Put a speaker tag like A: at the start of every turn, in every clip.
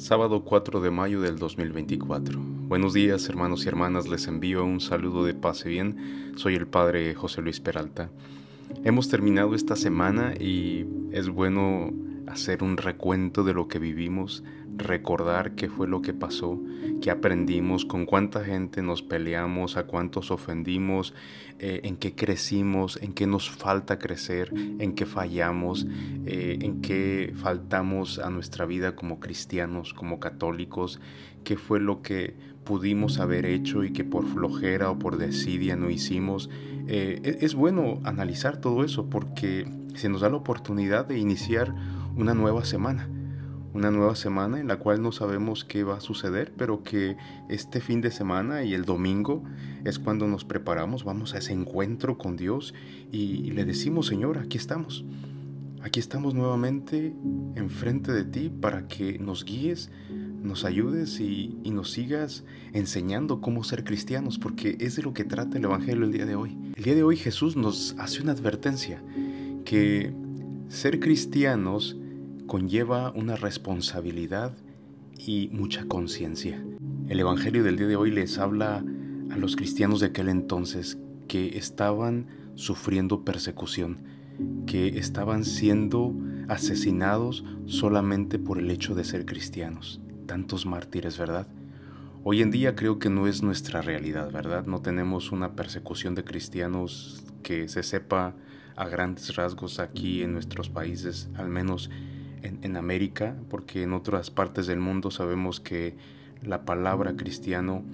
A: Sábado 4 de mayo del 2024. Buenos días, hermanos y hermanas, les envío un saludo de paz y bien. Soy el Padre José Luis Peralta. Hemos terminado esta semana y es bueno hacer un recuento de lo que vivimos, recordar qué fue lo que pasó, qué aprendimos, con cuánta gente nos peleamos, a cuántos ofendimos, en qué crecimos, en qué nos falta crecer, en qué fallamos, en qué faltamos a nuestra vida como cristianos, como católicos, qué fue lo que pudimos haber hecho y que por flojera o por desidia no hicimos. Es bueno analizar todo eso porque se nos da la oportunidad de iniciar una nueva semana en la cual no sabemos qué va a suceder, pero que este fin de semana y el domingo es cuando nos preparamos, vamos a ese encuentro con Dios y le decimos: Señor, aquí estamos nuevamente enfrente de ti para que nos guíes, nos ayudes y nos sigas enseñando cómo ser cristianos, porque es de lo que trata el Evangelio el día de hoy. El día de hoy Jesús nos hace una advertencia, que ser cristianos conlleva una responsabilidad y mucha conciencia. El Evangelio del día de hoy les habla a los cristianos de aquel entonces que estaban sufriendo persecución, que estaban siendo asesinados solamente por el hecho de ser cristianos. Tantos mártires, ¿verdad? Hoy en día creo que no es nuestra realidad, ¿verdad? No tenemos una persecución de cristianos que se sepa a grandes rasgos aquí en nuestros países, al menos en América, porque en otras partes del mundo sabemos que la palabra cristiano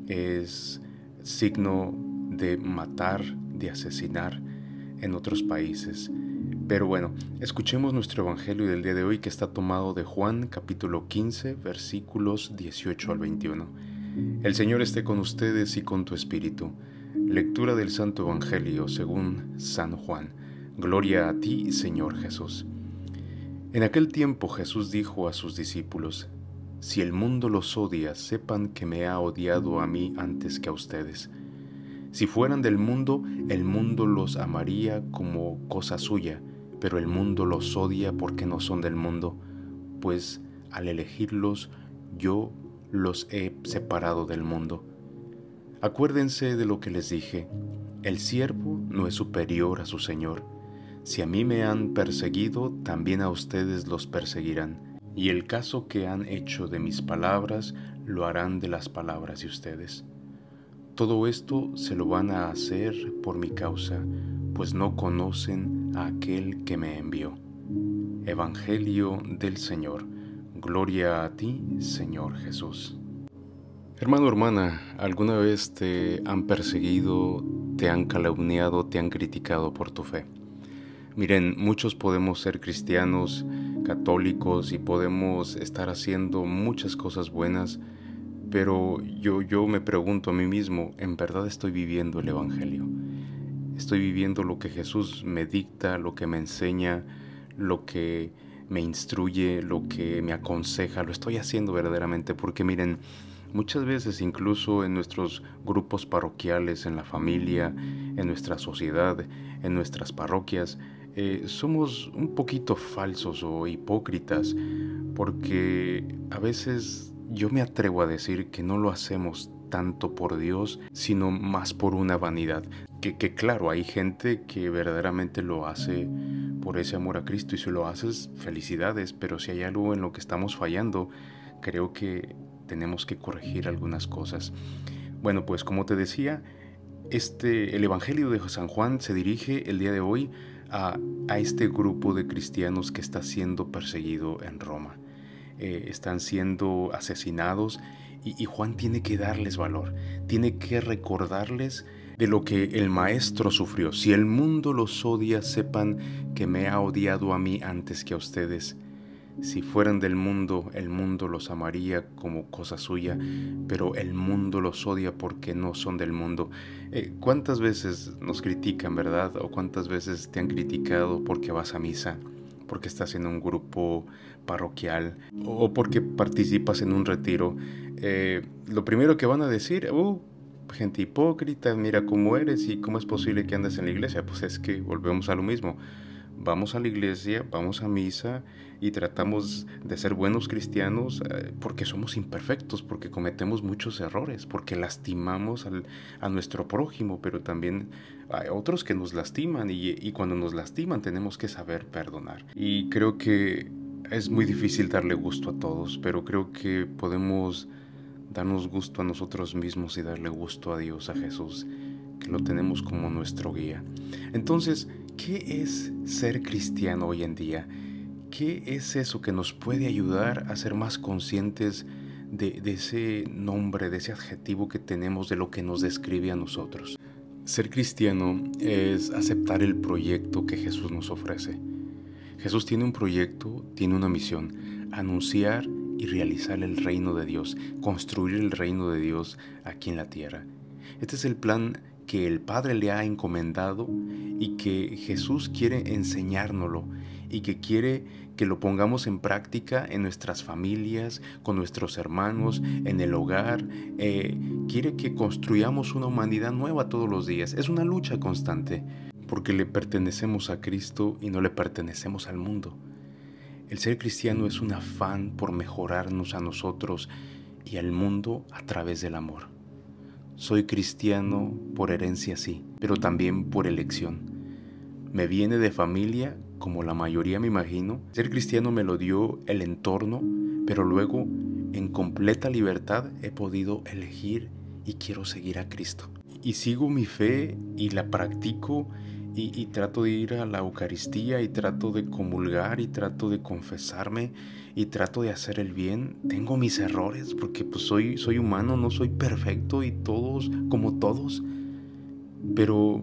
A: es signo de matar, de asesinar en otros países. Pero bueno, escuchemos nuestro evangelio del día de hoy, que está tomado de Juan capítulo 15 versículos 18 al 21. El Señor esté con ustedes y con tu espíritu. Lectura del Santo Evangelio según San Juan. Gloria a ti, Señor Jesús. En aquel tiempo Jesús dijo a sus discípulos: Si el mundo los odia, sepan que me ha odiado a mí antes que a ustedes. Si fueran del mundo, el mundo los amaría como cosa suya, pero el mundo los odia porque no son del mundo, pues al elegirlos yo los he separado del mundo. Acuérdense de lo que les dije: el siervo no es superior a su señor. Si a mí me han perseguido, también a ustedes los perseguirán. Y el caso que han hecho de mis palabras, lo harán de las palabras de ustedes. Todo esto se lo van a hacer por mi causa, pues no conocen a aquel que me envió. Evangelio del Señor. Gloria a ti, Señor Jesús. Hermano, hermana, ¿alguna vez te han perseguido, te han calumniado, te han criticado por tu fe? Miren, muchos podemos ser cristianos, católicos, y podemos estar haciendo muchas cosas buenas, pero yo me pregunto a mí mismo: ¿en verdad estoy viviendo el Evangelio? ¿Estoy viviendo lo que Jesús me dicta, lo que me enseña, lo que me instruye, lo que me aconseja? ¿Lo estoy haciendo verdaderamente? Porque miren, muchas veces incluso en nuestros grupos parroquiales, en la familia, en nuestra sociedad, en nuestras parroquias, somos un poquito falsos o hipócritas, porque a veces yo me atrevo a decir que no lo hacemos tanto por Dios, sino más por una vanidad. Que claro, hay gente que verdaderamente lo hace por ese amor a Cristo, y si lo haces, felicidades, pero si hay algo en lo que estamos fallando, creo que tenemos que corregir algunas cosas. Bueno, pues como te decía, el Evangelio de San Juan se dirige el día de hoy a este grupo de cristianos que está siendo perseguido en Roma. Están siendo asesinados y Juan tiene que darles valor, tiene que recordarles de lo que el Maestro sufrió. Si el mundo los odia, sepan que me ha odiado a mí antes que a ustedes. Si fueran del mundo, el mundo los amaría como cosa suya, pero el mundo los odia porque no son del mundo. ¿Cuántas veces nos critican, verdad? ¿O cuántas veces te han criticado porque vas a misa, porque estás en un grupo parroquial o porque participas en un retiro? Lo primero que van a decir: gente hipócrita, mira cómo eres y cómo es posible que andes en la iglesia. Pues es que volvemos a lo mismo. vamos a la iglesia, vamos a misa y tratamos de ser buenos cristianos porque somos imperfectos, porque cometemos muchos errores, porque lastimamos a nuestro prójimo, pero también hay otros que nos lastiman y cuando nos lastiman tenemos que saber perdonar. Y creo que es muy difícil darle gusto a todos, pero creo que podemos darnos gusto a nosotros mismos y darle gusto a Dios, a Jesús, que lo tenemos como nuestro guía. Entonces, ¿qué es ser cristiano hoy en día? ¿Qué es eso que nos puede ayudar a ser más conscientes de ese nombre, de ese adjetivo que tenemos, de lo que nos describe a nosotros? Ser cristiano es aceptar el proyecto que Jesús nos ofrece. Jesús tiene un proyecto, tiene una misión: anunciar y realizar el reino de Dios, construir el reino de Dios aquí en la tierra. Este es el plan que el Padre le ha encomendado y que Jesús quiere enseñárnoslo y que quiere que lo pongamos en práctica en nuestras familias, con nuestros hermanos, en el hogar. Quiere que construyamos una humanidad nueva todos los días. Es una lucha constante porque le pertenecemos a Cristo y no le pertenecemos al mundo. El ser cristiano es un afán por mejorarnos a nosotros y al mundo a través del amor. Soy cristiano por herencia, sí, pero también por elección. Me viene de familia, como la mayoría me imagino. Ser cristiano me lo dio el entorno, pero luego, en completa libertad, he podido elegir y quiero seguir a Cristo. Y sigo mi fe y la practico y trato de ir a la Eucaristía y trato de comulgar y trato de confesarme y trato de hacer el bien. Tengo mis errores porque pues soy humano, no soy perfecto y todos como todos, pero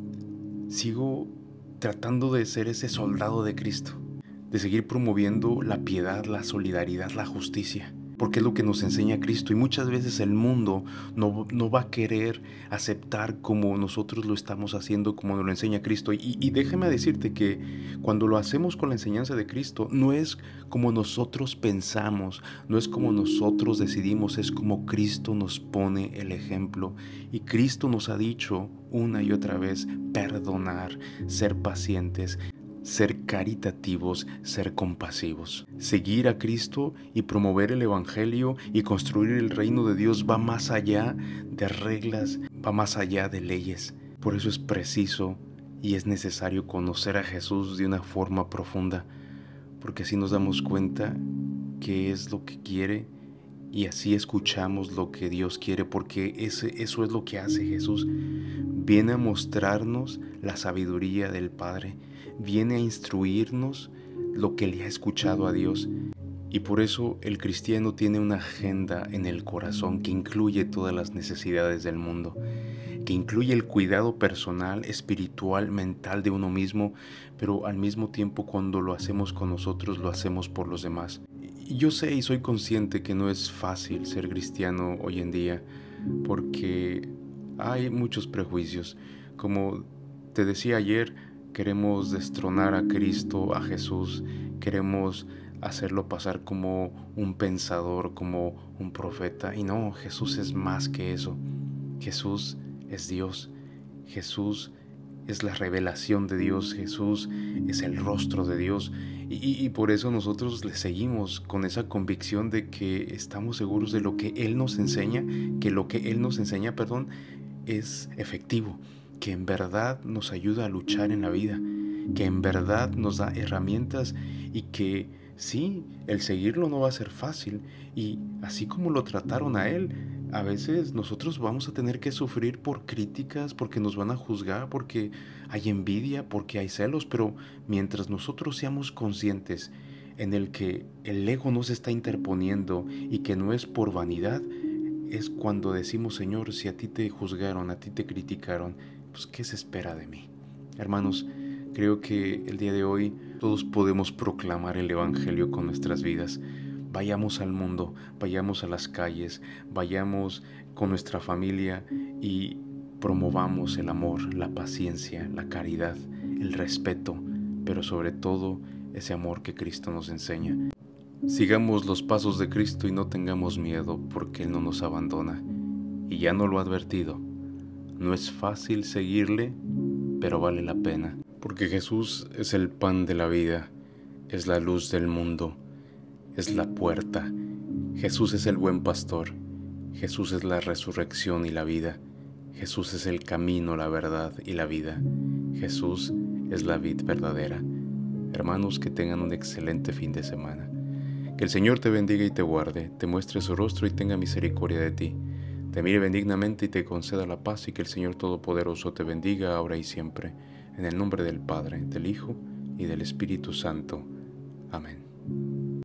A: sigo tratando de ser ese soldado de Cristo, de seguir promoviendo la piedad, la solidaridad, la justicia, porque es lo que nos enseña Cristo. Y muchas veces el mundo no va a querer aceptar como nosotros lo estamos haciendo, como nos lo enseña Cristo. Y déjame decirte que cuando lo hacemos con la enseñanza de Cristo, no es como nosotros pensamos, no es como nosotros decidimos, es como Cristo nos pone el ejemplo. Y Cristo nos ha dicho una y otra vez: perdonar, ser pacientes, ser caritativos, ser compasivos. Seguir a Cristo y promover el Evangelio y construir el reino de Dios va más allá de reglas, va más allá de leyes. Por eso es preciso y es necesario conocer a Jesús de una forma profunda, porque así nos damos cuenta qué es lo que quiere y así escuchamos lo que Dios quiere, porque eso es lo que hace Jesús. Viene a mostrarnos la sabiduría del Padre, viene a instruirnos lo que le ha escuchado a Dios. Y por eso el cristiano tiene una agenda en el corazón que incluye todas las necesidades del mundo, que incluye el cuidado personal, espiritual, mental de uno mismo, pero al mismo tiempo cuando lo hacemos con nosotros, lo hacemos por los demás. Y yo sé y soy consciente que no es fácil ser cristiano hoy en día, porque hay muchos prejuicios. Como te decía ayer, queremos destronar a Cristo, a Jesús, queremos hacerlo pasar como un pensador, como un profeta. Y no, Jesús es más que eso. Jesús es Dios. Jesús es la revelación de Dios. Jesús es el rostro de Dios. Y por eso nosotros le seguimos con esa convicción de que estamos seguros de lo que Él nos enseña, que lo que Él nos enseña, es efectivo, que en verdad nos ayuda a luchar en la vida, que en verdad nos da herramientas y que sí, el seguirlo no va a ser fácil. Y así como lo trataron a Él, a veces nosotros vamos a tener que sufrir por críticas, porque nos van a juzgar, porque hay envidia, porque hay celos, pero mientras nosotros seamos conscientes en el que el ego no se está interponiendo y que no es por vanidad, es cuando decimos: Señor, si a ti te juzgaron, a ti te criticaron, pues ¿qué se espera de mí? Hermanos, creo que el día de hoy todos podemos proclamar el Evangelio con nuestras vidas. Vayamos al mundo, vayamos a las calles, vayamos con nuestra familia y promovamos el amor, la paciencia, la caridad, el respeto, pero sobre todo ese amor que Cristo nos enseña. Sigamos los pasos de Cristo y no tengamos miedo, porque Él no nos abandona. Y ya nos lo ha advertido. No es fácil seguirle, pero vale la pena, porque Jesús es el pan de la vida, es la luz del mundo, es la puerta. Jesús es el buen pastor, Jesús es la resurrección y la vida, Jesús es el camino, la verdad y la vida, Jesús es la vid verdadera. Hermanos, que tengan un excelente fin de semana. Que el Señor te bendiga y te guarde, te muestre su rostro y tenga misericordia de ti, te mire benignamente y te conceda la paz, y que el Señor Todopoderoso te bendiga ahora y siempre. En el nombre del Padre, del Hijo y del Espíritu Santo. Amén.